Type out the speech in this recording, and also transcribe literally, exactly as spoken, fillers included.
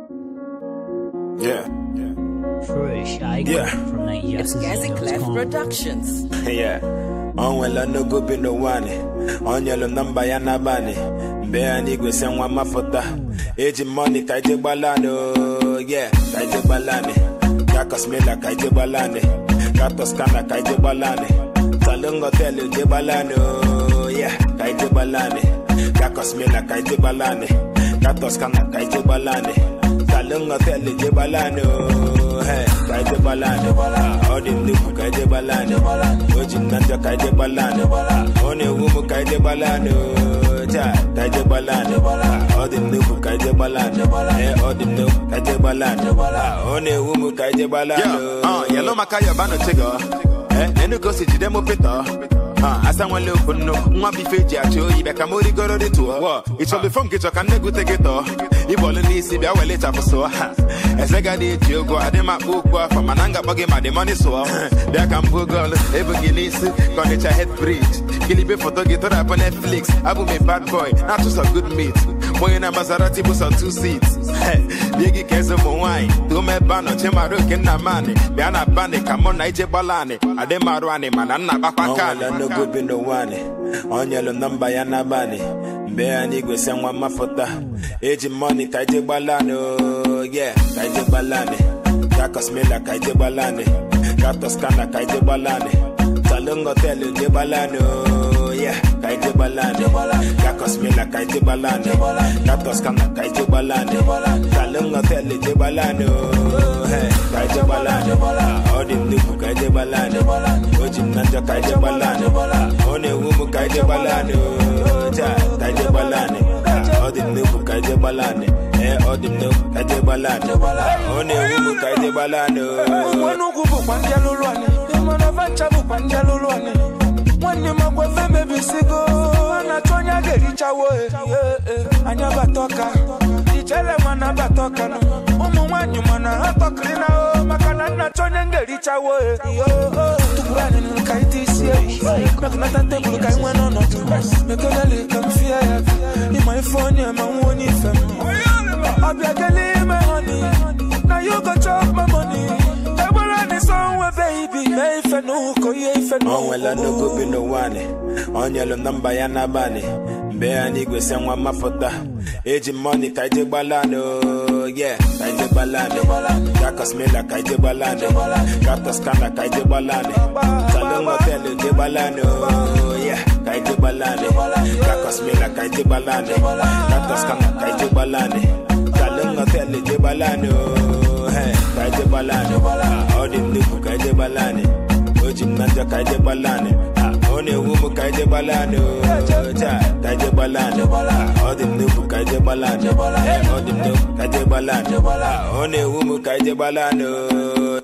Yeah. Fresh, I Yeah. from that yes. It's Gazi Clef Productions. Yeah. On well no go be no one. On yellow number yana bani. Bear nigga send one mafota. Age money kaije balano. Yeah, kaije balane. Yakos mela kaije balane. Katos kana kaije balane. Talungo tele je balano. Yeah, kaije balane. Yakos mela kaije balane. Katos kana kaije balane. Talungo tele je balano. Hey, kaije balane. All the new kaije balane. Ojin nanja kaije balane. One wumu kaije balane. Ja, kaije balane. All the new kaije balane. Hey, all the new kaije balane. One wumu kaije balane. Yeah, uh, yellow makaya bano chego. Eh, nenu go si jidemo pita. Ah, asa wan lo kono, nwa bi feji acho ibe ka mori goro de to. Wo, it will be from get kan negu take it to. Ibole ni si bia wele cha so. Ezega de jogo ade ma bugwa for mananga bagi ma the money so. Bia kan bugol, e buginis, kon it head bridge. Kilibe photo get on Netflix. Abu me bad boy, not just a good meat. Boy na Maserati bus on two seats. Bigi kezo mo wine. Do me bano chema ro ken na mane. Bia na bane kamo na ije balane. Ade marwane manana bakwaka. No go be no one. On yellow number yana bani. Bear nigga send one mafota. Age money kaije balano. Yeah, kaije balane. Yakos mela kaije balane. Katos kana kaije balane. Talungo tele je balano. Yeah, kaije balane. Yakos mela kaije balane. Katos kana kaije balane. Talungo tele je balano. Hey, kaije balane. All the new kaije balane. Ojin nanja kaije balane. One wumu kaije balane. Ja, kaije balane. All the new kaije balane. Eh, all the new kaije balane. One wumu kaije balane. Wanu kubu kwanja lulwane. Imana vancha bu kwanja lulwane. Wani magwa feme bisigo. Anatonya gericha woe. Anya batoka. Ichele mana batoka no. Umu wanyu mana hatokrina o. Makana natonya gericha woe. Tukurane nukaiti siye. Mekunata tebulu kai wano no tu. Mekunali kamfia ya. Ima ifoni ya mawoni femu. Obiageli me honey. Now you go chop my money. Baby, me fe no ko ye fe no. On well no go be no one. On yellow number yana bani. Bear nigga send one mafota. Age money kaije balano. Yeah, kaije balane. Yakos mela kaije balane. Katos kana kaije balane. Talungo tele je balano. Yeah, kaije balane. Yakos mela kaije balane. Katos kana kaije balane. Talungo tele je balano. Hey, kaije balane. All the new kaije balane. Ojin nanja kaije balane. One wumu kaije balane. Ja, kaije balane. All the new kaije balane. All the new kaije balane. One wumu kaije balane.